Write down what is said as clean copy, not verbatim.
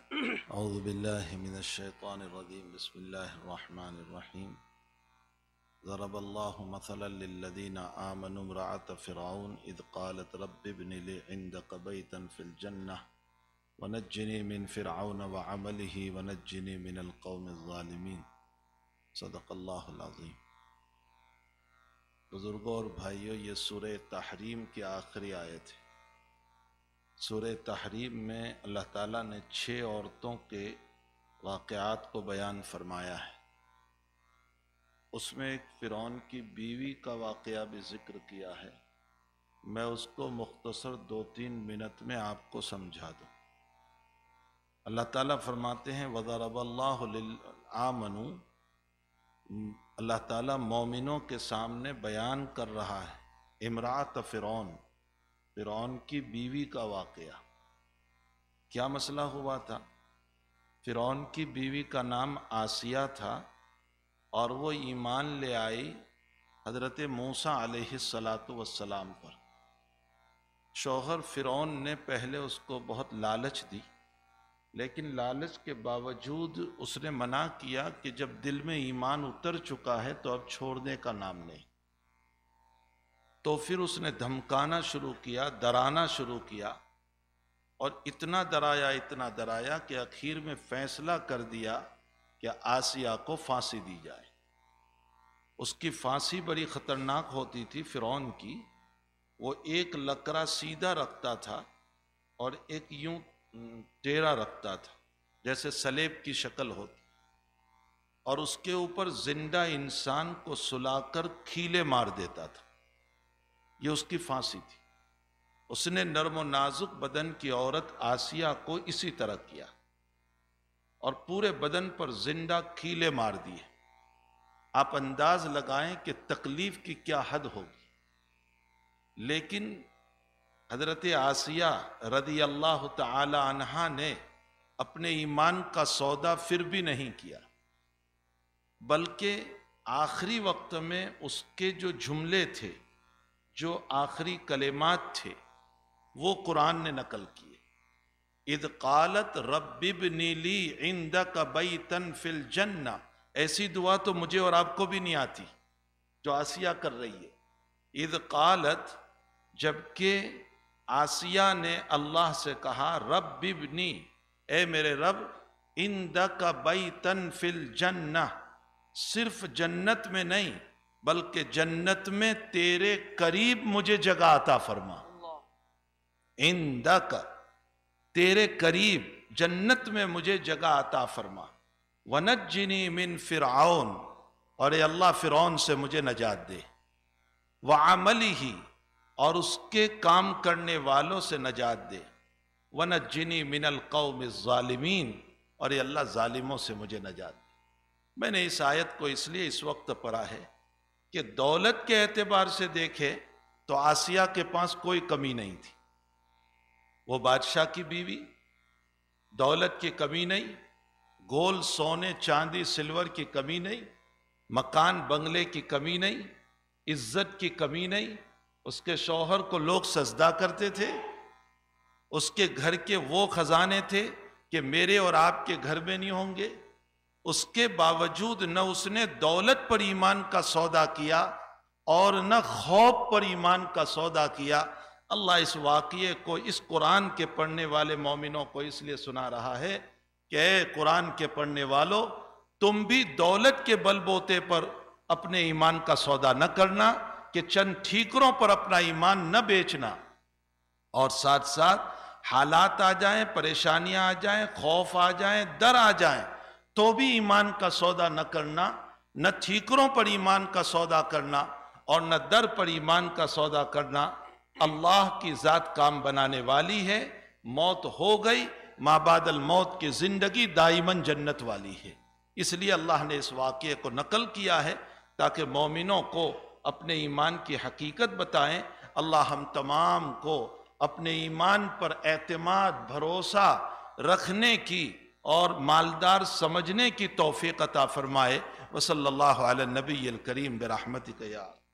اعوذ باللہ من الشیطان الرجیم بسم اللہ الرحمن الرحیم ضرب اللہ مثلا للذین آمنوا امرأة فرعون اذ قالت رب ابن لی عندک بیتا فی الجنہ ونجنی من فرعون وعملہ ونجنی من القوم الظالمین۔ صدق اللہ العظیم۔ بزرگوں اور بھائیوں، یہ سورہ تحریم کی آخری آیت ہے۔ سورہ تحریم میں اللہ تعالیٰ نے 6 عورتوں کے واقعات کو بیان فرمایا ہے۔ اس میں ایک فرعون کی بیوی کا واقعہ بھی ذکر کیا ہے۔ میں اس کو مختصر 2-3 منٹ میں آپ کو سمجھا دوں۔ اللہ تعالیٰ فرماتے ہیں وَضَرَبَ اللَّهُ لِلْآمَنُوا، اللہ تعالیٰ مومنوں کے سامنے بیان کر رہا ہے امرأۃ فرعون، فرعون کی بیوی کا واقعہ۔ کیا مسئلہ ہوا تھا؟ فرعون کی بیوی کا نام آسیہ تھا اور وہ ایمان لے آئی حضرت موسیٰ علیہ السلام پر۔ شوہر فرعون نے پہلے اس کو بہت لالچ دی، لیکن لالچ کے باوجود اس نے منع کیا کہ جب دل میں ایمان اتر چکا ہے تو اب چھوڑنے کا نام نہیں۔ تو پھر اس نے دھمکانا شروع کیا، ڈرانا شروع کیا، اور اتنا ڈرایا کہ آخر میں فیصلہ کر دیا کہ آسیہ کو پھانسی دی جائے۔ اس کی پھانسی بڑی خطرناک ہوتی تھی فرعون کی۔ وہ ایک لکڑا سیدھا رکھتا تھا اور ایک یوں ٹیڑھا رکھتا تھا، جیسے سلیب کی شکل ہوتی، اور اس کے اوپر زندہ انسان کو سلا کر کھیلے مار دیتا تھا۔ یہ اس کی پھانسی تھی۔ اس نے نرم و نازک بدن کی عورت آسیہ کو اسی طرح کیا اور پورے بدن پر زندہ کھیلے مار دیے۔ آپ انداز لگائیں کہ تکلیف کی کیا حد ہوگی۔ لیکن حضرت آسیہ رضی اللہ تعالی عنہا نے اپنے ایمان کا سودا پھر بھی نہیں کیا، بلکہ آخری وقت میں اس کے جو جملے تھے، جو آخری کلمات تھے، وہ قرآن نے نقل کیے۔ اذ قالت رب ابن لی عندک بیتا فی الجنہ۔ ایسی دعا تو مجھے اور آپ کو بھی نہیں آتی جو آسیہ کر رہی ہے۔ اذ قالت، جبکہ آسیہ نے اللہ سے کہا رب ابنی، اے میرے رب، عندک بیتا فی الجنہ، صرف جنت میں نہیں بلکہ جنت میں تیرے قریب مجھے جگہ عطا فرما۔ عندک، تیرے قریب جنت میں مجھے جگہ عطا فرما۔ ونجنی من فرعون، اور اے اللہ فرعون سے مجھے نجات دے۔ وعملہ، اور اس کے کام کرنے والوں سے نجات دے۔ ونجنی من القوم الظالمین، اور اے اللہ ظالموں سے مجھے نجات دے۔ میں نے اس آیت کو اس لیے اس وقت پڑھا ہے کہ دولت کے اعتبار سے دیکھے تو آسیہ کے پاس کوئی کمی نہیں تھی۔ وہ بادشاہ کی بیوی، دولت کی کمی نہیں، گول سونے چاندی سلور کی کمی نہیں، مکان بنگلے کی کمی نہیں، عزت کی کمی نہیں۔ اس کے شوہر کو لوگ سجدہ کرتے تھے۔ اس کے گھر کے وہ خزانے تھے کہ میرے اور آپ کے گھر میں نہیں ہوں گے۔ اس کے باوجود نہ اس نے دولت پر ایمان کا سودا کیا اور نہ خوف پر ایمان کا سودا کیا۔ اللہ اس واقعے کو اس قرآن کے پڑھنے والے مومنوں کو اس لیے سنا رہا ہے کہ اے قرآن کے پڑھنے والو، تم بھی دولت کے بل بوتے پر اپنے ایمان کا سودا نہ کرنا، کہ چند ٹھیکروں پر اپنا ایمان نہ بیچنا، اور ساتھ ساتھ حالات آ جائیں، پریشانیاں آ جائیں، خوف آ جائیں، ڈر آ جائیں، تو بھی ایمان کا سودا نہ کرنا، نہ ٹھیکروں پر ایمان کا سودا کرنا اور نہ ڈر پر ایمان کا سودا کرنا۔ اللہ کی ذات کام بنانے والی ہے۔ موت ہو گئی، ما بعد الموت کی زندگی دائماً جنت والی ہے۔ اس لیے اللہ نے اس واقعے کو نقل کیا ہے تاکہ مومنوں کو اپنے ایمان کی حقیقت بتائیں۔ اللہ ہم تمام کو اپنے ایمان پر اعتماد، بھروسہ رکھنے کی اور مالدار سمجھنے کی توفیق عطا فرمائے۔ وصلی اللہ علی النبی الکریم برحمتک یا